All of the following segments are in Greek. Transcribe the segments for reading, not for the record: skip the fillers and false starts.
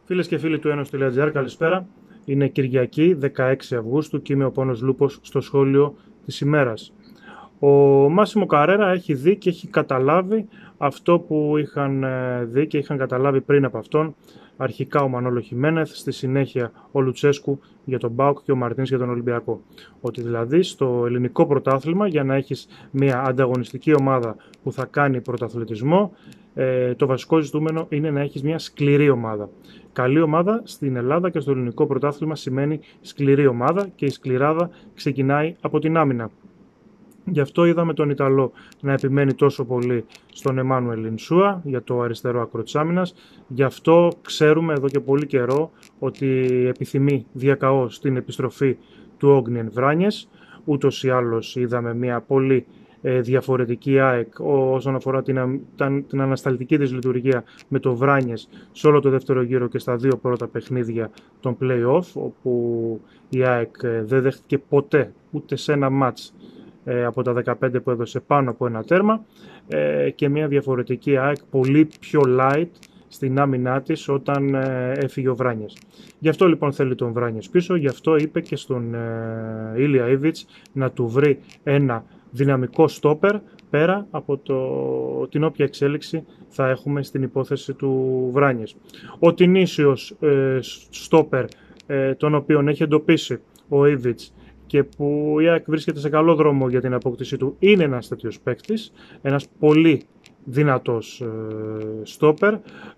Φίλες και φίλοι του Enos.gr, καλησπέρα. Είναι Κυριακή, 16 Αυγούστου και είμαι ο Πόνος Λούπος στο σχόλιο της ημέρας. Ο Μάσιμο Καρέρα έχει δει και έχει καταλάβει αυτό που είχαν δει και είχαν καταλάβει πριν από αυτόν. Αρχικά ο Μανόλο Χιμένεθ, στη συνέχεια ο Λουτσέσκου για τον ΠΑΟΚ και ο Μαρτίνς για τον Ολυμπιακό. Ότι δηλαδή στο ελληνικό πρωτάθλημα, για να έχεις μια ανταγωνιστική ομάδα που θα κάνει πρωταθλητισμό, το βασικό ζητούμενο είναι να έχεις μια σκληρή ομάδα. Καλή ομάδα στην Ελλάδα και στο ελληνικό πρωτάθλημα σημαίνει σκληρή ομάδα και η σκληράδα ξεκινάει από την άμυνα. Γι' αυτό είδαμε τον Ιταλό να επιμένει τόσο πολύ στον Εμμάνουελ Ινσούα για το αριστερό άκρο της άμυνας. Γι' αυτό ξέρουμε εδώ και πολύ καιρό ότι επιθυμεί διακαώς την επιστροφή του Όγνιεν Βράνιες. Ούτως ή άλλως είδαμε μια πολύ διαφορετική ΑΕΚ όσον αφορά την ανασταλτική της λειτουργία με το Βράνιες σε όλο το δεύτερο γύρο και στα δύο πρώτα παιχνίδια των play-off, όπου η ΑΕΚ δεν δέχτηκε ποτέ ούτε σε ένα μάτς από τα 15 που έδωσε πάνω από ένα τέρμα, και μια διαφορετική ΑΕΚ πολύ πιο light στην άμυνά της όταν έφυγε ο Βράνιες. Γι' αυτό λοιπόν θέλει τον Βράνιες πίσω, γι' αυτό είπε και στον Ήλια Ήβιτς να του βρει ένα δυναμικό στόπερ πέρα από την όποια εξέλιξη θα έχουμε στην υπόθεση του Βράνιες. Ο Τινήσιος στόπερ, τον οποίον έχει εντοπίσει ο Ήβιτς και που η ΑΕΚ βρίσκεται σε καλό δρόμο για την απόκτησή του, είναι ένας τέτοιος παίκτης, ένας πολύ δυνατός στόπερ,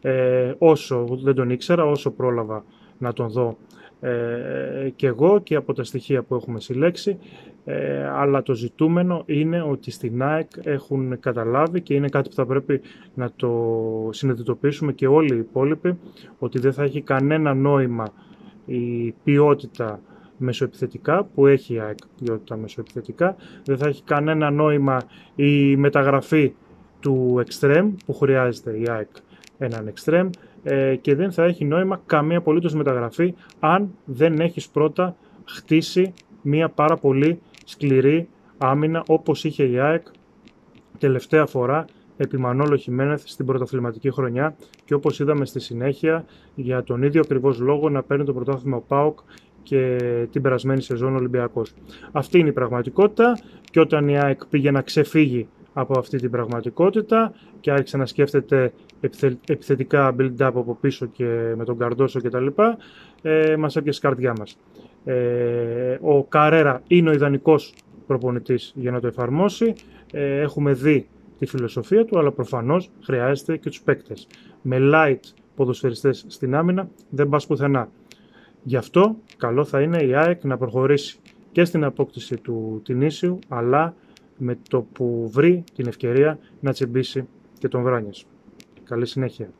όσο δεν τον ήξερα, όσο πρόλαβα να τον δω και εγώ και από τα στοιχεία που έχουμε συλλέξει, αλλά το ζητούμενο είναι ότι στην ΑΕΚ έχουν καταλάβει και είναι κάτι που θα πρέπει να το συνειδητοποιήσουμε και όλοι οι υπόλοιποι, ότι δεν θα έχει κανένα νόημα η ποιότητα μεσοεπιθετικά που έχει η ΑΕΚ, ποιότητα μεσοεπιθετικά, δεν θα έχει κανένα νόημα η μεταγραφή του εξτρέμ που χρειάζεται η ΑΕΚ έναν εξτρέμ, και δεν θα έχει νόημα καμία απολύτως μεταγραφή αν δεν έχεις πρώτα χτίσει μια πάρα πολύ σκληρή άμυνα όπως είχε η ΑΕΚ τελευταία φορά επί Μανόλο Χιμένεθ στην πρωταθληματική χρονιά και όπως είδαμε στη συνέχεια για τον ίδιο ακριβώς λόγο να παίρνει το πρωτάθλημα ο ΠΑΟΚ και την περασμένη σεζόν Ολυμπιακός. Αυτή είναι η πραγματικότητα και όταν η ΑΕΚ πήγε να ξεφύγει από αυτή την πραγματικότητα και άρχισε να σκέφτεται επιθετικά build-up από πίσω και με τον Καρντόσο κτλ, μας έπιασε καρδιά μας. Ο Καρέρα είναι ο ιδανικός προπονητής για να το εφαρμόσει. Έχουμε δει τη φιλοσοφία του, αλλά προφανώς χρειάζεται και τους παίκτες. Με light ποδοσφαιριστές στην άμυνα δεν πας πουθενά. Γι' αυτό καλό θα είναι η ΑΕΚ να προχωρήσει και στην απόκτηση του Τινήσιου, αλλά με το που βρει την ευκαιρία να τσιμπήσει και τον Βράνιες. Καλή συνέχεια.